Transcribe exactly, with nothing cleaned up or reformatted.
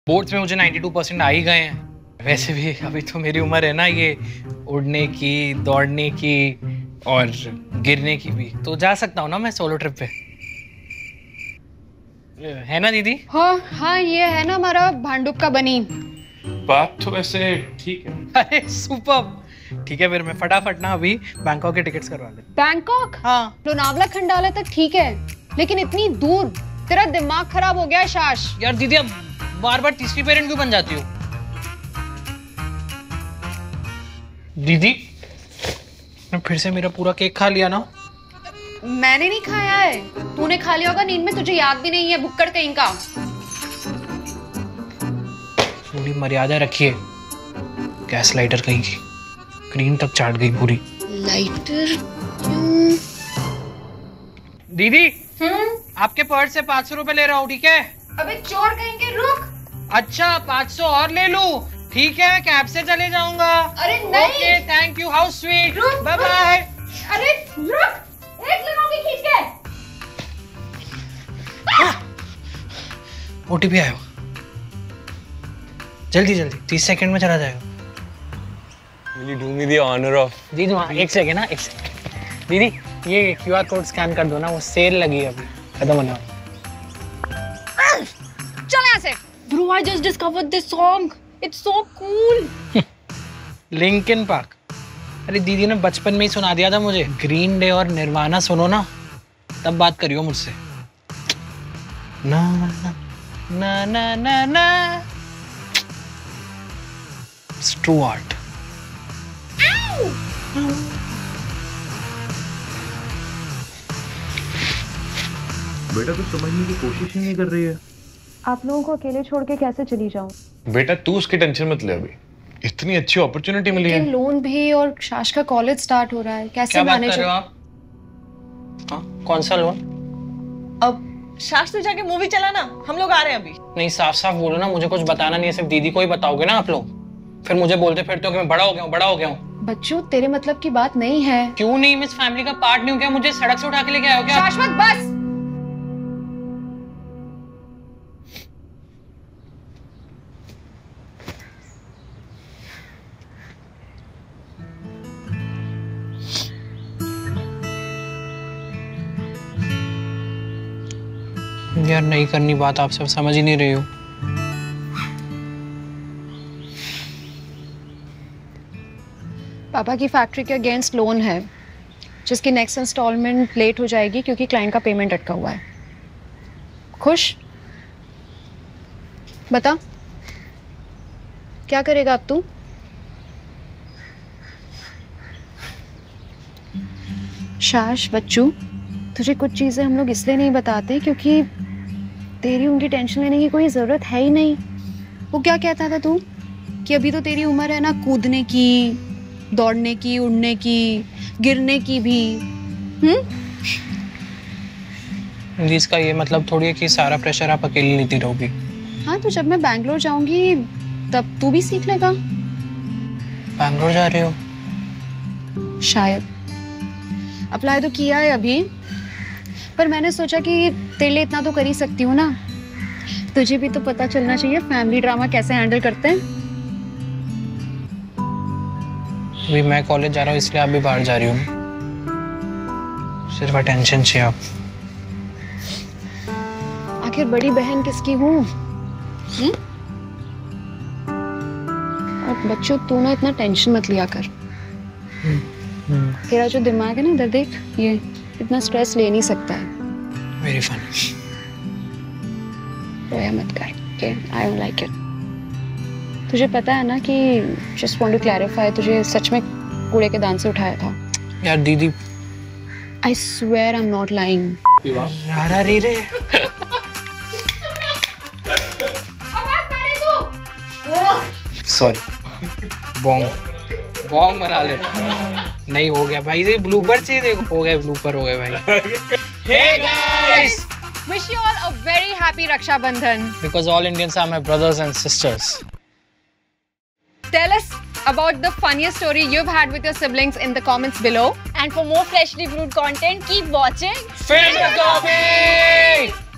Boards में मुझे बानवे परसेंट आ ही गए हैं। वैसे भी अभी तो मेरी उम्र है ना ये उड़ने की, दौड़ने की और गिरने की भी, तो जा सकता हूँ ना मैं सोलो ट्रिप पे, है ना दीदी? हाँ हाँ, ये है ना हमारा भांडुप का बनी। बात तो वैसे ठीक है। अरे सुपर, ठीक है फिर मैं फटाफट ना अभी बैंकॉक के टिकट्स करवा ले। बैंकॉक? हाँ। लोनावला खंडाला तक ठीक है, लेकिन इतनी दूर तेरा दिमाग खराब हो गया है शाश। यार दीदी अब बार बार तीसरी पेरेंट क्यों बन जाती हो? दीदी फिर से मेरा पूरा केक खा लिया ना? मैंने नहीं खाया है, तूने खा लिया होगा नींद में, तुझे याद भी नहीं है, भुक्कड़ कहीं का। थोड़ी मर्यादा रखिए, गैस लाइटर कहीं की, क्रीम तक चाट गई पूरी। लाइटर क्यों? दीदी हम्म? आपके पर्स से पाँच सौ रुपए ले रहा हूँ, ठीक है? अबे चोर कहीं के, रुक। अच्छा पाँच सौ और ले लूं, ठीक है, कैब से चले जाऊंगा। अरे नहीं। Okay thank you, how sweet, रुक, बाय बाय। अरे रुक, एक लगाऊंगी खींच के। ओटीपी आया, जल्दी जल्दी, तीस सेकंड में चला जाएगा। Will you do me the honor of? दीदी वहाँ एक सेकंड ना, एक सेकंड। दीदी ये क्यूआर कोड स्कैन कर दो ना, वो सेल लगी है अभी, खत्म होने वाला। चल यहाँ से। Bro, I just discovered this song. It's so cool. Linkin Park, अरे दीदी ने बचपन में ही सुना दिया था मुझे। ग्रीन डे और निर्वाणा सुनो ना, तब बात करियो मुझसे। ना ना ना ना ना ना, It's true art. बेटा तो समझने की कोशिश ही नहीं कर रही है। आप लोगों को अकेले छोड़ के कैसे चली जाऊं? बेटा तू उसकी टेंशन मत ले, अभी इतनी अच्छी अपॉर्चुनिटी मिली है। लोन भी और शाश का कॉलेज स्टार्ट हो रहा है, कैसे मैनेज? मैनेज? क्या बात कर रहे हो आप? हाँ, कौन सा लोन? अब शाश तो जाके मूवी चला ना, हम लोग आ रहे हैं अभी। नहीं साफ साफ बोलो ना, मुझे कुछ बताना नहीं है, सिर्फ दीदी को ही बताओगे ना आप लोग। फिर मुझे बोलते फिरते हो कि मैं बड़ा हो गया हूँ, बड़ा हो गया हूँ। बच्चों तेरे मतलब की बात नहीं है। क्यों नहीं? मैं इस फैमिली का पार्ट नहीं हूँ क्या? मुझे सड़क से उठा के लेके आए हो क्या? शाश्वत बस। यार नहीं करनी बात, आप सब समझ ही नहीं रही हो। पापा की फैक्ट्री के अगेंस्ट लोन है, जिसकी नेक्स्ट इंस्टॉलमेंट लेट हो जाएगी क्योंकि क्लाइंट का पेमेंट अटका हुआ है। खुश? बता क्या करेगा अब तू? शाश बच्चू, तुझे कुछ चीजें हम लोग इसलिए नहीं बताते क्योंकि तेरी उनकी टेंशन लेने की कोई जरूरत है ही नहीं। वो क्या कहता था तू कि अभी तो तेरी उम्र है ना कूदने की, दौड़ने की, उड़ने की, गिरने की भी। हम्म? इसका ये मतलब थोड़ी है कि सारा प्रेशर आप अकेली लेती रहोगी। हाँ तो जब मैं बैंगलोर जाऊंगी तब तू भी सीख लेगा। बैंगलोर जा रहे हो? शायद अप्लाई तो किया है अभी, पर मैंने सोचा कि तेरे लिए इतना तो कर ही सकती हूँ ना। तुझे भी तो पता चलना चाहिए फैमिली ड्रामा कैसे हैंडल करते हैं। अभी मैं कॉलेज जा रहा हूँ इसलिए आप भी बाहर जा रही हो। सिर्फ अटेंशन चाहिए आप। आखिर बड़ी बहन किसकी हूँ? और बच्चों तू ना इतना टेंशन मत लिया कर। तेरा जो दिमाग है ना इधर देख, ये इतना स्ट्रेस ले नहीं सकता है। Very funny. रोया मत कर, okay? I don't like it. तुझे पता है ना कि just want to clarify, तुझे सच में कूड़े के दान से उठाया था। यार दीदी I swear I'm not lying. रारा रे रे। सॉरी, बॉम्ब बॉम्ब बना ले। नहीं हो गया भाई, ये ब्लूपर चाहिए, देखो हो गया, ब्लूपर हो गया भाई। Hey guys! Wish you all a very happy Raksha Bandhan. Because all Indians are my brothers and sisters. Tell us about the funniest story you've had with your siblings in the comments below. And for more freshly brewed content, keep watching Film Coffee!